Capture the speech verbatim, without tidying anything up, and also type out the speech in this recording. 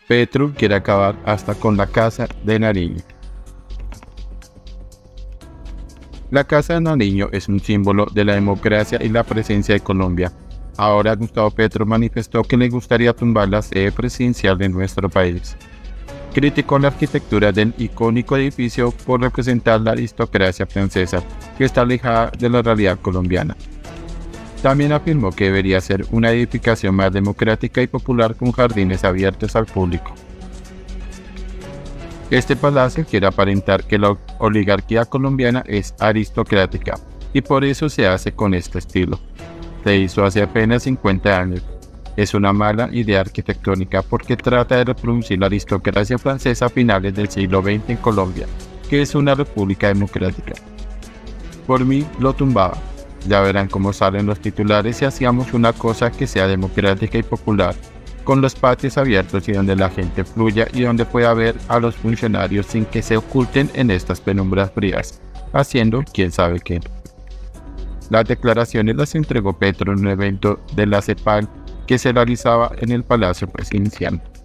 Petro quiere acabar hasta con la Casa de Nariño. La Casa de Nariño es un símbolo de la democracia y la presencia de Colombia. Ahora Gustavo Petro manifestó que le gustaría tumbar la sede presidencial de nuestro país. Criticó la arquitectura del icónico edificio por representar la aristocracia francesa, que está alejada de la realidad colombiana. También afirmó que debería ser una edificación más democrática y popular con jardines abiertos al público. Este palacio quiere aparentar que la oligarquía colombiana es aristocrática y por eso se hace con este estilo. Se hizo hace apenas cincuenta años. Es una mala idea arquitectónica porque trata de reproducir la aristocracia francesa a finales del siglo veinte en Colombia, que es una república democrática. Por mí lo tumbaba. Ya verán cómo salen los titulares si hacíamos una cosa que sea democrática y popular, con los patios abiertos y donde la gente fluya y donde pueda ver a los funcionarios sin que se oculten en estas penumbras frías, haciendo quién sabe qué. Las declaraciones las entregó Petro en un evento de la CEPAL que se realizaba en el Palacio Presidencial.